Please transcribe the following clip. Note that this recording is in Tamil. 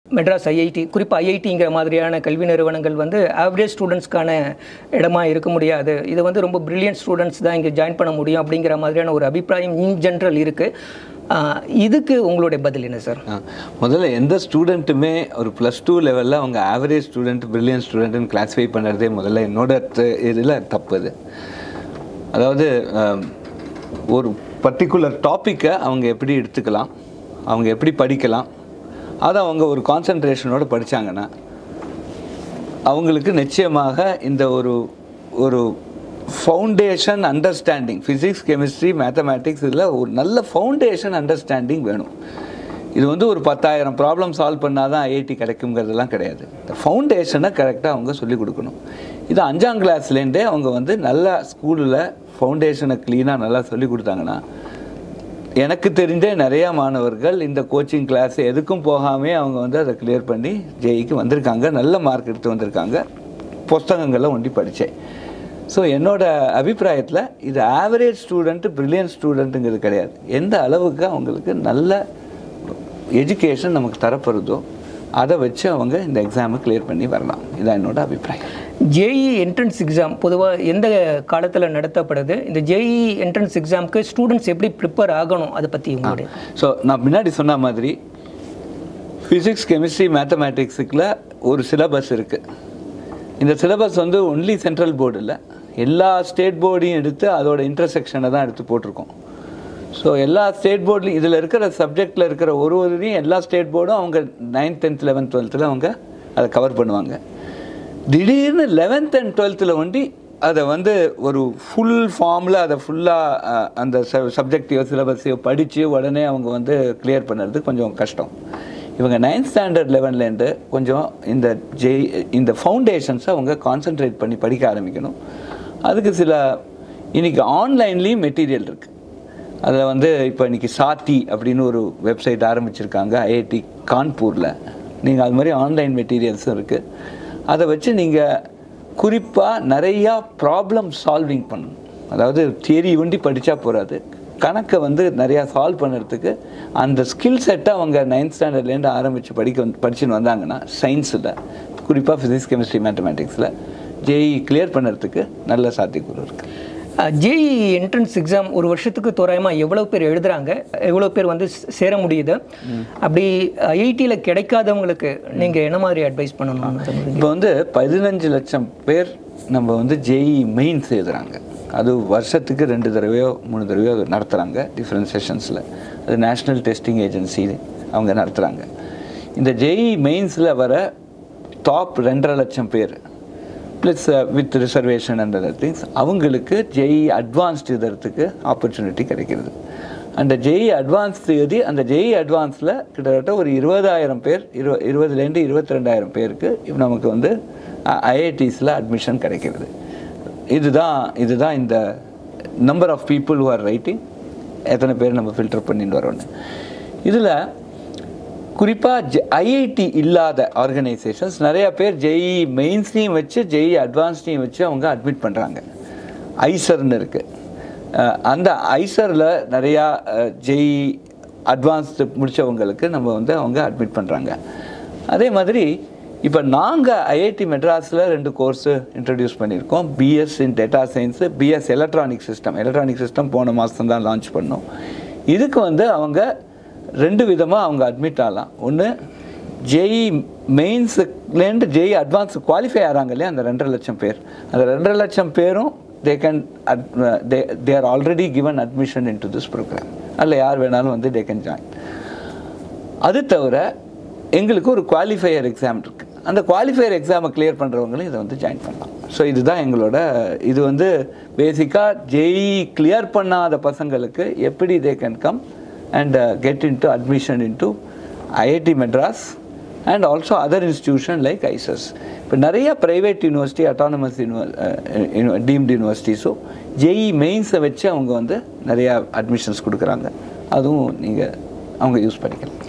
மெட்ராஸ் ஐஐடி, குறிப்பாக ஐஐடிங்கிற மாதிரியான கல்வி நிறுவனங்கள் வந்து ஆவரேஜ் ஸ்டூடெண்ட்ஸ்க்கான இடமா இருக்க முடியாது, இது வந்து ரொம்ப பிரில்லியன்ட் ஸ்டூடெண்ட்ஸ் தான் இங்கே ஜாயின் பண்ண முடியும் அப்படிங்கிற மாதிரியான ஒரு அபிப்பிராயம் இன் ஜென்ரல் இருக்குது. இதுக்கு உங்களுடைய பதில் என்ன சார்? முதல்ல எந்த ஸ்டூடெண்ட்டுமே ஒரு +2 லெவலில் அவங்க ஆவரேஜ் ஸ்டூடெண்ட் பிரில்லியன்ட் ஸ்டூடெண்ட்னு கிளாஸிஃபை பண்ணுறதே முதல்ல என்னோட இதில் தப்பு. அது அதாவது ஒரு பர்டிகுலர் டாப்பிக்கை அவங்க எப்படி எடுத்துக்கலாம், அவங்க எப்படி படிக்கலாம், அதை அவங்க ஒரு கான்சன்ட்ரேஷனோடு படித்தாங்கன்னா அவங்களுக்கு நிச்சயமாக இந்த ஒரு foundation understanding, physics chemistry mathematics இதில் ஒரு நல்ல ஃபவுண்டேஷன் அண்டர்ஸ்டாண்டிங் வேணும். இது வந்து ஒரு 10,000 ப்ராப்ளம் சால்வ் பண்ணால் தான் ஐஐடி கிடைக்குங்கிறதுலாம் கிடையாது. இந்த ஃபவுண்டேஷனை கரெக்டாக அவங்க சொல்லிக் கொடுக்கணும். இது 5ஆம் கிளாஸ்லேருந்தே அவங்க வந்து நல்லா ஸ்கூலில் ஃபவுண்டேஷனை க்ளீனாக நல்லா சொல்லிக் கொடுத்தாங்கன்னா, எனக்கு தெரிஞ்சே நிறையா மாணவர்கள் இந்த கோச்சிங் கிளாஸ் எதுக்கும் போகாமே அவங்க வந்து அதை கிளியர் பண்ணி ஜேஇக்கு வந்திருக்காங்க, நல்ல மார்க் எடுத்து வந்திருக்காங்க, புஸ்தகங்களில் ஒண்டி படித்தேன். ஸோ என்னோடய அபிப்பிராயத்தில் இது ஆவரேஜ் ஸ்டூடெண்ட்டு பிரில்லியன்ட் ஸ்டூடெண்ட்டுங்கிறது கிடையாது. எந்த அளவுக்கு அவங்களுக்கு நல்ல எஜுகேஷன் நமக்கு தரப்படுதோ அதை வச்சு அவங்க இந்த எக்ஸாமை கிளியர் பண்ணி வரலாம். இதுதான் என்னோட அபிப்பிராயம். ஜேஇ என்ட்ரன்ஸ் எக்ஸாம் பொதுவாக எந்த காலத்தில் நடத்தப்படுது? இந்த ஜேஇ என்ட்ரன்ஸ் எக்ஸாமுக்கு ஸ்டூடெண்ட்ஸ் எப்படி ப்ரிப்பேர் ஆகணும், அதை பற்றி உங்களுடைய? ஸோ நான் முன்னாடி சொன்ன மாதிரி ஃபிசிக்ஸ் கெமிஸ்ட்ரி மேத்தமேட்டிக்ஸுக்குள்ள ஒரு சிலபஸ் இருக்குது. இந்த சிலபஸ் வந்து ஒன்லி சென்ட்ரல் போர்டு இல்லை, எல்லா ஸ்டேட் போர்டையும் எடுத்து அதோட இன்டர்செக்ஷனை தான் எடுத்து போட்டிருக்கோம். ஸோ எல்லா ஸ்டேட் போர்ட்லையும் இதில் இருக்கிற சப்ஜெக்டில் இருக்கிற ஒருவரையும் எல்லா ஸ்டேட் போர்டும் அவங்க 9th, 10th, 11th, 12th அவங்க அதை கவர் பண்ணுவாங்க. திடீர்னு 11th and 12th ஒண்டி அதை வந்து ஒரு ஃபுல் ஃபார்மில் அதை ஃபுல்லாக அந்த சப்ஜெக்டையோ சிலபஸையோ படித்து உடனே அவங்க வந்து கிளியர் பண்ணுறது கொஞ்சம் கஷ்டம். இவங்க 9th standard லெவன்லேருந்து கொஞ்சம் இந்த ஃபவுண்டேஷன்ஸை அவங்க கான்சென்ட்ரேட் பண்ணி படிக்க ஆரம்பிக்கணும். அதுக்கு சில இன்றைக்கி ஆன்லைன்லேயும் மெட்டீரியல் இருக்குது. அதில் வந்து இப்போ இன்றைக்கி சாத்தி அப்படின்னு ஒரு வெப்சைட் ஆரம்பிச்சிருக்காங்க ஐஐடி கான்பூரில். நீங்கள் அது மாதிரி ஆன்லைன் மெட்டீரியல்ஸும் இருக்குது. அதை வச்சு நீங்கள் குறிப்பாக நிறையா ப்ராப்ளம் சால்விங் பண்ணணும். அதாவது தியரி ஒண்டி படித்தா போகாது, கணக்கை வந்து நிறையா சால்வ் பண்ணுறதுக்கு அந்த ஸ்கில் செட்டை அவங்க 9th standardலேருந்து ஆரம்பித்து படிச்சுன்னு வந்தாங்கன்னா சயின்ஸில் குறிப்பாக ஃபிசிக்ஸ் கெமிஸ்ட்ரி மேத்தமேட்டிக்ஸில் ஜேஇ கிளியர் பண்ணுறதுக்கு நல்ல சாத்தியக்கூறு இருக்குது. ஜேஇ என்ட்ரன்ஸ் எக்ஸாம் ஒரு வருஷத்துக்கு தோராயமாக எவ்வளோ பேர் எழுதுகிறாங்க, எவ்வளோ பேர் வந்து சேர முடியுது? அப்படி ஐஐடியில் கிடைக்காதவங்களுக்கு நீங்கள் என்ன மாதிரி அட்வைஸ் பண்ணணும்? இப்போ வந்து 15 லட்சம் பேர் நம்ம வந்து ஜேஇ மெயின்ஸ் எழுதுகிறாங்க. அது வருஷத்துக்கு 2 தடவையோ 3 தடவையோ நடத்துகிறாங்க டிஃப்ரெண்ட் செஷன்ஸில். அது நேஷ்னல் டெஸ்டிங் ஏஜென்சி அவங்க நடத்துகிறாங்க. இந்த ஜேஇ மெயின்ஸில் வர டாப் 2.5 லட்சம் பேர் plus with reservation and other things அவங்களுக்கு ஜேஇ அட்வான்ஸ்டு எழுதுறதுக்கு ஆப்பர்ச்சுனிட்டி கிடைக்கிறது. அந்த ஜேஇ அட்வான்ஸ் எழுதி அந்த ஜேஇ அட்வான்ஸில் கிட்டத்தட்ட ஒரு 20,000 பேர் 20,000 22,000 பேருக்கு நமக்கு வந்து ஐஐடிஸில் அட்மிஷன் கிடைக்கிறது. இதுதான் இந்த number of people who are writing, எத்தனை பேர் நம்ம ஃபில்டர் பண்ணிட்டு வரோன்னு. இதில் குறிப்பாக ஐஐடி இல்லாத ஆர்கனைசேஷன்ஸ் நிறையா பேர் ஜேஇ மெயின்ஸ்னையும் வச்சு ஜேஇ அட்வான்ஸ்னையும் வச்சு அவங்க அட்மிட் பண்ணுறாங்க. ஐசர்னு இருக்குது. அந்த ஐசரில் நிறையா ஜேஇ அட்வான்ஸ்டு முடித்தவங்களுக்கு நம்ம வந்து அவங்க அட்மிட் பண்ணுறாங்க. அதே மாதிரி இப்போ நாங்கள் ஐஐடி மெட்ராஸில் 2 கோர்ஸு இன்ட்ரடியூஸ் பண்ணியிருக்கோம். BS in data science, BS electronic system போன மாதம் தான் லான்ச் பண்ணோம். இதுக்கு வந்து அவங்க 2 விதமாக அவங்க அட்மிட் ஆகலாம். ஒன்று ஜேஇ மெயின்ஸுலேருந்து ஜேஇ அட்வான்ஸ் குவாலிஃபை ஆகிறாங்க இல்லையா, அந்த 2.5 லட்சம் பேர், அந்த 2.5 லட்சம் பேரும் they are already given admission into this program. அதில் யார் வேணாலும் வந்து they can join. அது தவிர எங்களுக்கு ஒரு குவாலிஃபையர் எக்ஸாம் இருக்குது. அந்த குவாலிஃபையர் எக்ஸாமை கிளியர் பண்ணுறவங்களும் இதை வந்து ஜாயின் பண்ணலாம். ஸோ இதுதான் எங்களோட இது வந்து பேசிக்காக ஜேஇ கிளியர் பண்ணாத பசங்களுக்கு எப்படி they can come and get into admission into IIT Madras and also other institutions like ISIS. இப்போ நிறைய ப்ரைவேட் யூனிவர்சிட்டி, அட்டானமஸ் டீம்டு யூனிவர்சிட்டிஸும் ஜேஇ மெயின்ஸை வச்சு அவங்க வந்து நிறையா அட்மிஷன்ஸ் கொடுக்குறாங்க. அதுவும் அவங்க யூஸ் பண்ணிக்கலாம்.